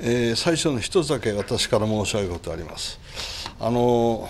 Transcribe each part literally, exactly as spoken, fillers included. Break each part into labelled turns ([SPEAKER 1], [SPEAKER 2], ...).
[SPEAKER 1] えー、最初の一つだけ私から申し上げることがあります。あの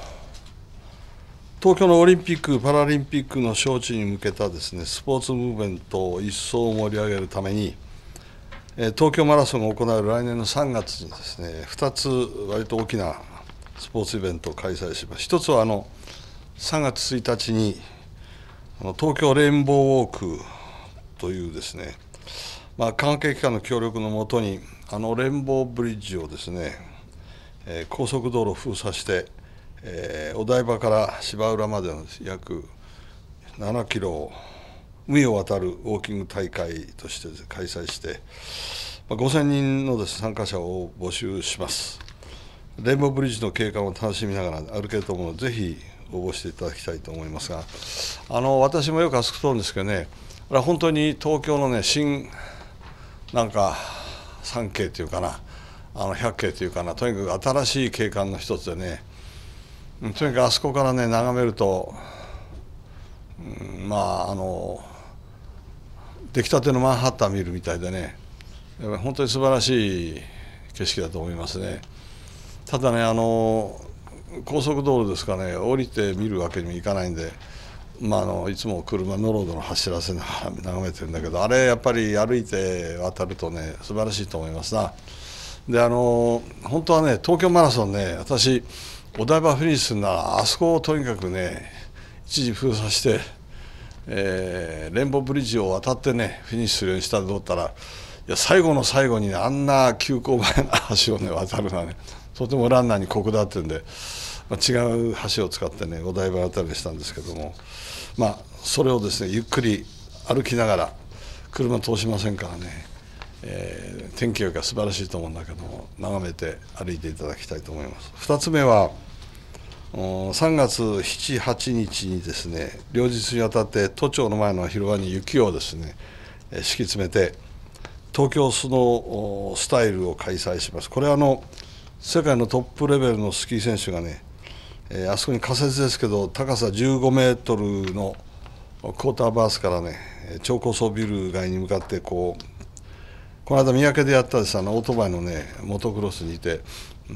[SPEAKER 1] 東京のオリンピック・パラリンピックの招致に向けたですね、スポーツムーブメントを一層盛り上げるために、東京マラソンが行われる来年のさんがつにですね、ふたつ割と大きなスポーツイベントを開催します。一つはあのさんがつついたちにあの東京レインボーウォークというですね、まあ、関係機関の協力のもとにあのレインボーブリッジをですね、えー、高速道路を封鎖して、えー、お台場から芝浦までの約ななキロを海を渡るウォーキング大会として開催して、まあ、ごせんにんのです、ね、参加者を募集します。レインボーブリッジの景観を楽しみながら歩けると思うので、ぜひ応募していただきたいと思いますが、あの私もよくあそこ通るんですけどね、これは本当に東京のね、新なんか三景というかな、あの百景というかな、とにかく新しい景観の一つでね、とにかくあそこからね、眺めると、うん、まああの出来たてのマンハッタン見るみたいでね、本当に素晴らしい景色だと思いますね。ただね、あの高速道路ですからね、降りて見るわけにもいかないんで、まあ、あのいつも車ノロードの走らせながら眺めてるんだけど、あれやっぱり歩いて渡るとね、素晴らしいと思いますな。で、あの本当はね、東京マラソンね、私お台場フィニッシュするならあそこをとにかくね、一時封鎖して、えー、レインボーブリッジを渡ってね、フィニッシュするようにしたと思ったら、いや最後の最後に、ね、あんな急勾配な橋をね渡るのはね、とてもランナーに酷だっていうんで、まあ、違う橋を使ってね、お台場渡りにしたんですけども、まあそれをですね、ゆっくり歩きながら、車通しませんからね、えー、天気が素晴らしいと思うんだけども、眺めて歩いていただきたいと思います。ふたつめはさんがつなな、はちにちにですね、両日にわたって都庁の前の広場に雪をですね、敷き詰めて東京スノースタイルを開催します。これはあの世界のトップレベルのスキー選手がね、えー、あそこに仮設ですけど、高さじゅうごメートルのクォーターバースからね、超高層ビル街に向かってこう、この間三宅でやったです、あのオートバイのね、モトクロスにいて、うん、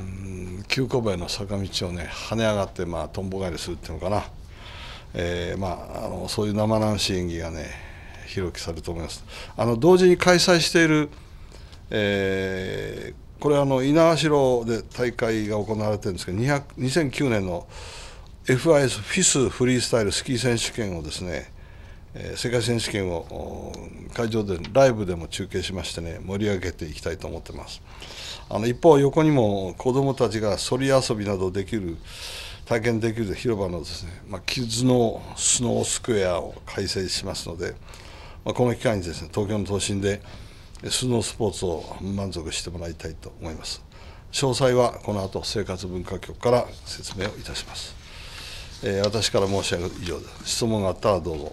[SPEAKER 1] 急勾配の坂道をね、跳ね上がって、まあ、とんぼ返りするっていうのかな、えーまあ、あのそういう生々しい演技がね、広くされると思います。あの同時に開催している、えー、これはあの猪苗代で大会が行われてるんですけど、にせんきゅうねんの エフアイエス フィスフリースタイルスキー選手権をですね、世界選手権を会場でライブでも中継しましてね、盛り上げていきたいと思ってます。あの一方、横にも子どもたちがそり遊びなどできる体験できる広場のですね、まあ、キッズのスノースクエアを開催しますので、まあ、この機会にですね、東京の都心でスノースポーツを満足してもらいたいと思います。詳細はこの後生活文化局から説明をいたします。えー、私から申し上げる以上です。質問があったらどうぞ。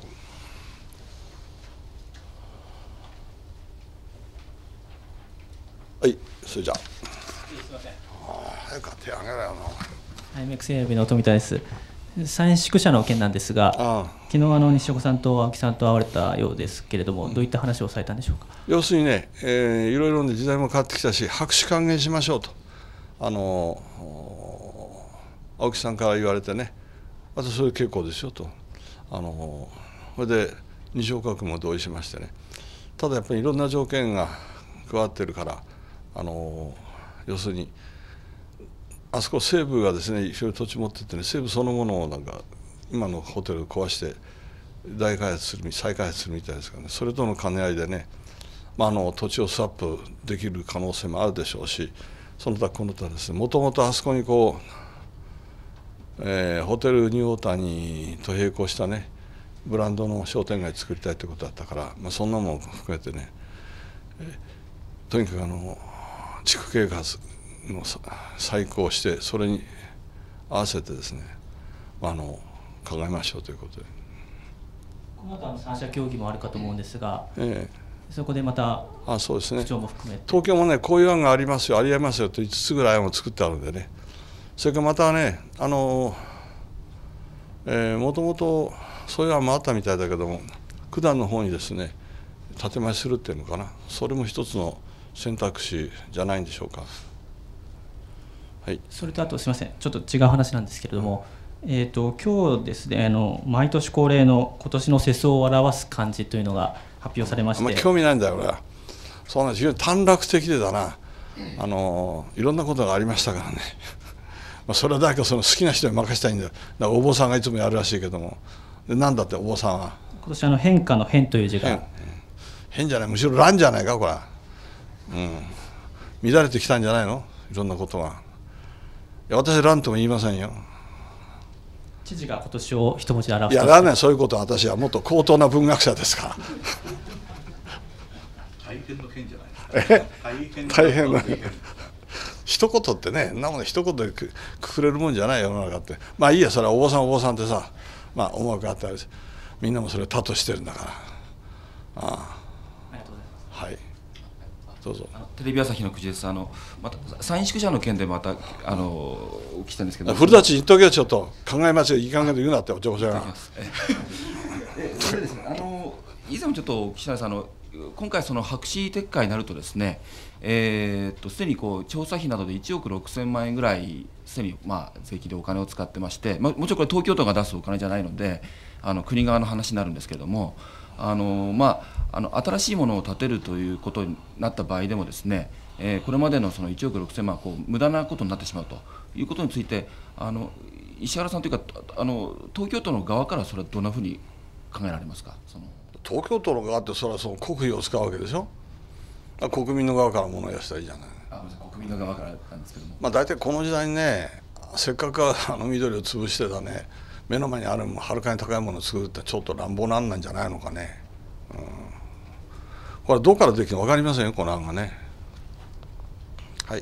[SPEAKER 1] はい、それじゃあ。すみません。早く手挙げろよな。
[SPEAKER 2] アイメックス 選びの富田です。三宿舎の件なんですが、ああ昨日あの西岡さんと青木さんと会われたようですけれども、どういった話をされたんでしょうか。
[SPEAKER 1] 要するにね、えー、いろいろ、ね、時代も変わってきたし、拍手還元しましょうと、あの青木さんから言われてね、私、それ結構ですよと、あのそれで西岡君も同意しましてね、ただやっぱりいろんな条件が加わってるから、あの要するに、あそこ西部がですね、いろいろ土地持ってってね、西部そのものをなんか今のホテルを壊して大開発する再開発するみたいですからね、それとの兼ね合いでね、まあ、あの土地をスワップできる可能性もあるでしょうし、その他この他ですね、もともとあそこにこう、えー、ホテルニューオータニと並行したね、ブランドの商店街作りたいということだったから、まあ、そんなものも含めてね、えー、とにかくあの地区計画の再考して、それに合わせてですね、あの考えましょうということで。
[SPEAKER 2] この後の三者協議もあるかと思うんですが、
[SPEAKER 1] ええ、
[SPEAKER 2] そこでまた
[SPEAKER 1] あそうですね、
[SPEAKER 2] 区長も含めて
[SPEAKER 1] 東京もね、こういう案がありますよ、ありえますよといつつぐらい案を作ってあるんでね、それからまたね、あの、えー、もともとそういう案もあったみたいだけども、九段の方にですね、建て増しするっていうのかな、それも一つの選択肢じゃないんでしょうか。はい、
[SPEAKER 2] それとあとすみません、ちょっと違う話なんですけれども、えー、と今日ですね、あの毎年恒例の今年の世相を表す漢字というのが発表されまして、
[SPEAKER 1] あんまり興味ないんだよ俺は。そんな非常に短絡的でだな、あのいろんなことがありましたからねまあそれは誰かその好きな人に任せたいんだよ。だからお坊さんがいつもやるらしいけども、でなんだってお坊さんは
[SPEAKER 2] 今年あの変化の変という字が
[SPEAKER 1] 変、変じゃない、むしろ乱じゃないかこれ、うん、乱れてきたんじゃないの、いろんなことが。いや私乱とも言いませんよ。
[SPEAKER 2] 知事が今年を一文字で表した
[SPEAKER 1] いやらね、そういうことは私はもっと高等な文学者ですから
[SPEAKER 3] 大変の変じゃないですか。
[SPEAKER 1] 大変な一言ってね、なもの一言でくくくれるもんじゃない世の中って。まあいいや、それはお坊さんお坊さんってさ、まあ思惑があったり、みんなもそれを他としてるんだから。ああ、
[SPEAKER 2] ありがとうございます。
[SPEAKER 1] はい、どうぞ。
[SPEAKER 3] テレビ朝日の口です。あのまた山陰宿舎の件でまたあのお聞きしたんですけど、
[SPEAKER 1] 古舘言っとけよ、ちょっと考えますよ、いい加減で言うなって、おちょこちょが。
[SPEAKER 3] それでですね、あの以前もちょっとお聞きしたんです。あの今回その白紙撤回になるとですね、えー、っとすでにこう調査費などでいちおくろくせんまんえんぐらいすでにまあ税金でお金を使ってまして、まあ、もちろんこれ東京都が出すお金じゃないので、あの国側の話になるんですけれども、あのまああの新しいものを建てるということになった場合でもですね、えー、これまでのそのいちおくろくせんまんこう無駄なことになってしまうということについて、あの石原さんというかあの東京都の側からそれはどんなふうに考えられますか。その
[SPEAKER 1] 東京都の側ってそれはその国費を使うわけでしょ。国民の側から物を言わせたらいいじゃない。
[SPEAKER 3] あ、国民の側からなんですけども、
[SPEAKER 1] まあ大体この時代にね、せっかくあの緑を潰してたね、目の前にあるはるかに高いものを作るってちょっと乱暴なんなんじゃないのかね。うん、これはどこからできるか分かりませんよ、この案がね。はい、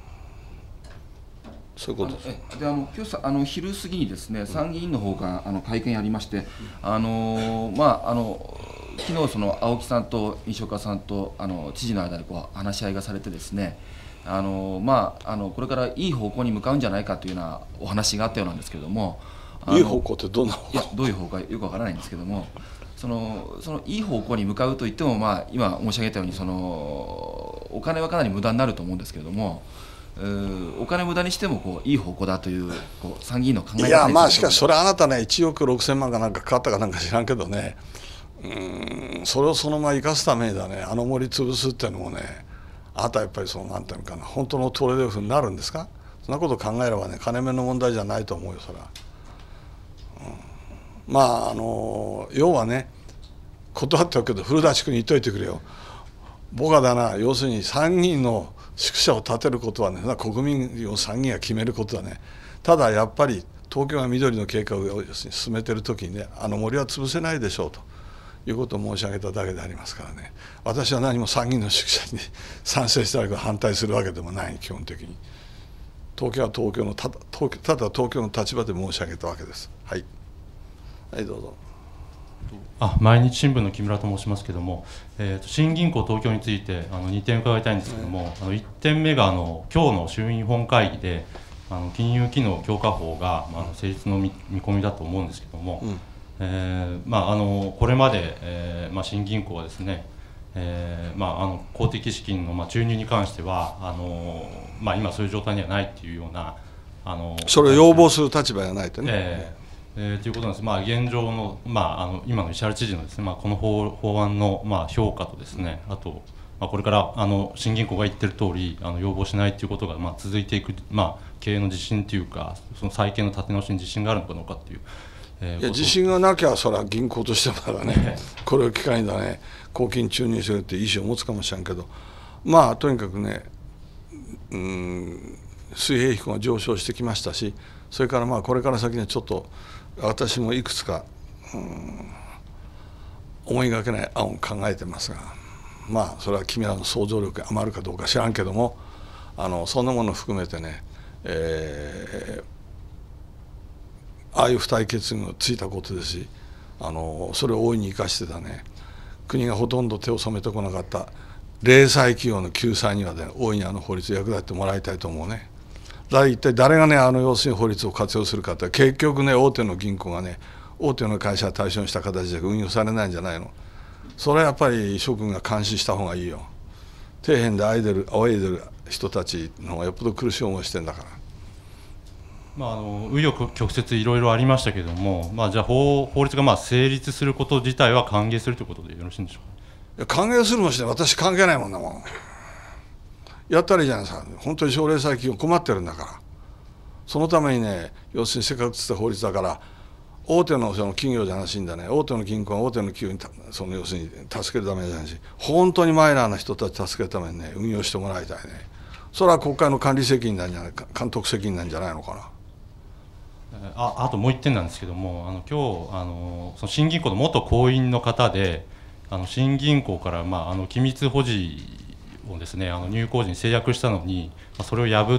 [SPEAKER 1] そういうことです。
[SPEAKER 3] であの今日さあの昼過ぎにですね、参議院の方があの会見ありまして、あのまああの昨日その青木さんと西岡さんとあの知事の間でこう話し合いがされてですね、あのまああのこれからいい方向に向かうんじゃないかというようなお話があったようなんですけれども、
[SPEAKER 1] いい方向ってどんな方向？
[SPEAKER 3] いやどういう方向かよくわからないんですけども、そのそのいい方向に向かうといっても、まあ今申し上げたようにそのお金はかなり無駄になると思うんですけれども。お金無駄にしてもこういい方向だというこう参議院の考え方。
[SPEAKER 1] いやまあしかしそれあなたねいちおくろくせんまんかなんかかかったかなんか知らんけどね、うーんそれをそのまま生かすためにだね、あの森潰すっていうのもね、あなたやっぱりそのなんていうのかな、本当のトレードオフになるんですか。そんなことを考えればね、金目の問題じゃないと思うよそれは。うん、まああの要はね、断っておくけど古舘君に言っといてくれよ。僕はだな、要するに参議院の宿舎を建てることはね、国民を参議院が決めることはね、ただやっぱり東京が緑の計画を進めてる時にね、あの森は潰せないでしょうということを申し上げただけでありますからね。私は何も参議院の宿舎に賛成したわけで反対するわけでもない、基本的に。東京は東京のただ東京、ただ東京の立場で申し上げたわけです。はい、はい、どうぞ。
[SPEAKER 4] あ毎日新聞の木村と申しますけれども、えー、と新銀行東京についてあのにてん伺いたいんですけれども、あのいってんめがあの今日の衆院本会議であの金融機能強化法が、まあ、成立の見込みだと思うんですけれども、うんえーまあ、あのこれまで、えーまあ、新銀行はですね、えーまあ、あの公的資金の、まあ、注入に関してはあの、まあ、今そういう状態にはないっていうようなあの
[SPEAKER 1] それを要望する立場じゃないとね。
[SPEAKER 4] えーえー、ということなんです。まあ、現状の、まあ、あの今の石原知事のですね、まあ、この法、法案の、まあ、評価とですね、あと、まあ、これからあの新銀行が言ってる通りあの要望しないということが、まあ、続いていく、まあ、経営の自信というか、その再建の立て直しに自信があるのかどうかっていう、
[SPEAKER 1] えー、いや自信がなきゃそれは銀行としてもだからね、これを機会にだね、公金注入するって意思を持つかもしれんけど、まあとにかくね、うん、水平費が上昇してきましたし、それからまあこれから先にちょっと私もいくつか、うん、思いがけない案を考えてますが、まあそれは君らの想像力が余るかどうか知らんけども、あのそんなものを含めてね、えー、ああいう付帯決議がついたことですし、あのそれを大いに生かしてたね、国がほとんど手を染めてこなかった零細企業の救済にはね、大いにあの法律を役立ててもらいたいと思うね。だから一体誰がね、あの要するに法律を活用するかって、結局ね、大手の銀行がね、大手の会社を対象にした形で運用されないんじゃないの。それはやっぱり諸君が監視した方がいいよ。 底辺であいでる仰いでる人たちの方がよっぽど苦しい思いしてんだから。
[SPEAKER 4] まあ、あの紆余曲折いろいろありましたけれども、まあ、じゃあ 法, 法律がまあ成立すること自体は歓迎するということでよろしいんでしょうか。
[SPEAKER 1] いや歓迎するもして私関係ないもんなもん。やったらいいじゃないですか。本当に奨励債企業困ってるんだから。そのためにね、要するにせっかくつった法律だから大手 の, その企業じゃなしいんだね。大手の銀行は大手の企業にその要するに助けるためじゃないし、本当にマイナーな人たち助けるためにね運用してもらいたいね。それは国会の管理責任なんじゃないか、監督責任なんじゃないのかな。
[SPEAKER 4] あ, あともう一点なんですけども、あの今日あのその新銀行の元行員の方で、あの新銀行から、まあ、あの機密保持をですね、あの入行時に制約したのに、まあ、それを破って、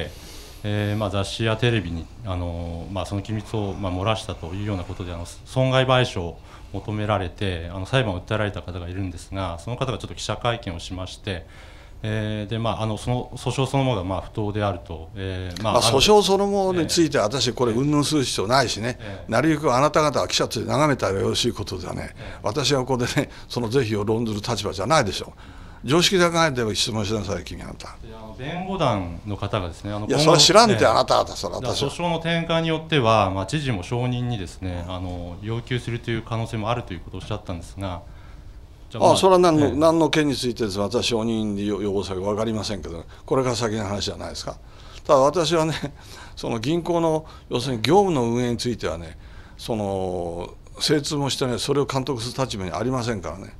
[SPEAKER 4] えーまあ、雑誌やテレビにあの、まあ、その機密を、まあ、漏らしたというようなことであの損害賠償を求められてあの裁判を訴えられた方がいるんですが、その方がちょっと記者会見をしまして、えーでまあ、あのその訴訟そのものがまあ不当であると、えーまあ
[SPEAKER 1] まあ、訴訟そのものについては私これ云々する必要ないしね、えー、なるべくあなた方は記者として眺めたらよろしいことではね、えー、私はここでねその是非を論ずる立場じゃないでしょう。常識で考えて質問しなさい君あなた。
[SPEAKER 4] 弁護団の方がですね、あの
[SPEAKER 1] いやそれは知らんて、えー、あなた方それは私は
[SPEAKER 4] 訴訟の転換によっては、まあ、知事も承認にですねあの要求するという可能性もあるということをおっしゃったんですが。
[SPEAKER 1] ああそれは何の、ええ、何の件についてです私承認に要望先分かりませんけど、これから先の話じゃないですか。ただ私はねその銀行の要するに業務の運営についてはねその精通もしてねそれを監督する立場にありませんからね。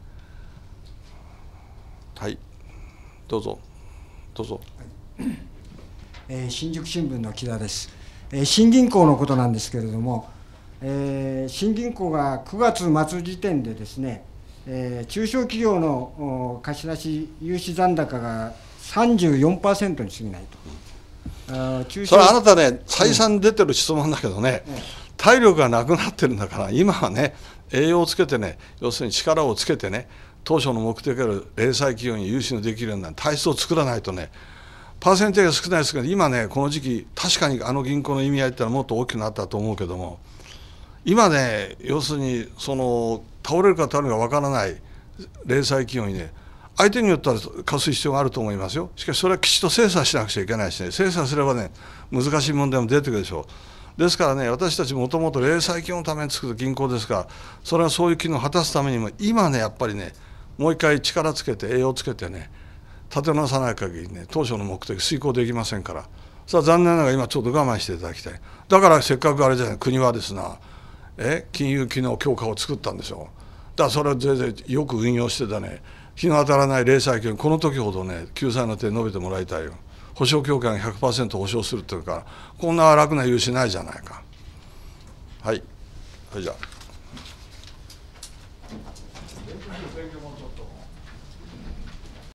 [SPEAKER 1] はいどうぞどうぞ、
[SPEAKER 5] はいえー、新宿新聞の木田です、えー、新銀行のことなんですけれども、えー、新銀行がくがつ末時点でですねえー、中小企業の貸し出し融資残高が さんじゅうよんパーセント に過ぎないと。あ中小
[SPEAKER 1] それはあなたね再三出てる質問だけどね、うん、体力がなくなってるんだから今はね栄養をつけてね要するに力をつけてね当初の目的である零細企業に融資のできるような体質を作らないとねパーセンテージが少ないですけど今ねこの時期確かにあの銀行の意味合いってのはもっと大きくなったと思うけども今ね要するにその倒れるか倒れるか分からない零細企業にね相手によっては貸す必要があると思いますよ。しかしそれはきちっと精査しなくちゃいけないしね精査すればね難しい問題も出てくるでしょう。ですからね私たちもともと零細企業のために作る銀行ですからそれはそういう機能を果たすためにも今ねやっぱりねもう一回力つけて栄養つけてね立て直さない限りね当初の目的遂行できませんから、それは残念ながら今ちょっと我慢していただきたい。だからせっかくあれじゃない国はですなえ金融機能強化を作ったんでしょう。だからそれは全然よく運用してたね日の当たらない零細企業にこの時ほどね救済の手述べてもらいたいよ。保証協会が ひゃくパーセント 保証するっていうからこんな楽な融資ないじゃないか。はいそれじゃあ